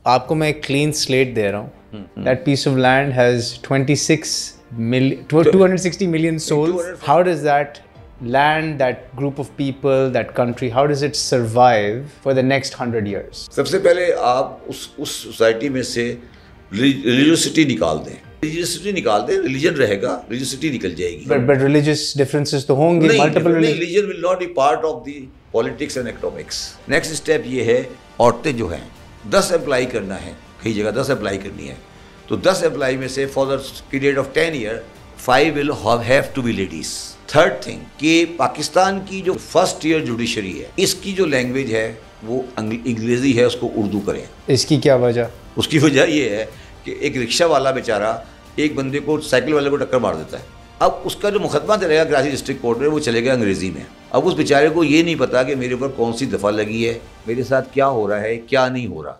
आपको मैं एक क्लीन स्लेट दे रहा हूँ. That piece of land has 260 million souls. How does that land, that group of people, that country, how does it survive for the next 100 years? सबसे पहले आप उस सोसाइटी में से रिलीजियसिटी निकाल दें. रिलीजियसिटी निकाल दें, रिलीजन रहेगा, रिलीजियसिटी निकल जाएगी. But religious differences तो होंगे. Multiple religions. Religion will not be part of the politics and economics. Next step ये है, औरतें जो हैं 10 अप्लाई करना है, कई जगह 10 अप्लाई करनी है, तो 10 अप्लाई में से for the period of 10 year 5 will have to be ladies. Third thing कि पाकिस्तान की जो फर्स्ट ईयर जुडिशरी है, इसकी जो लैंग्वेज है वो अंग्रेजी है, उसको उर्दू करें. इसकी क्या वजह? उसकी वजह ये है कि एक रिक्शा वाला बेचारा एक बंदे को, साइकिल वाले को टक्कर मार देता है. अब उसका जो मुकदमा चलेगा कराची डिस्ट्रिक्ट कोर्ट में, वो चलेगा अंग्रेजी में. अब उस बेचारे को ये नहीं पता कि मेरे ऊपर कौन सी दफ़ा लगी है, मेरे साथ क्या हो रहा है, क्या नहीं हो रहा.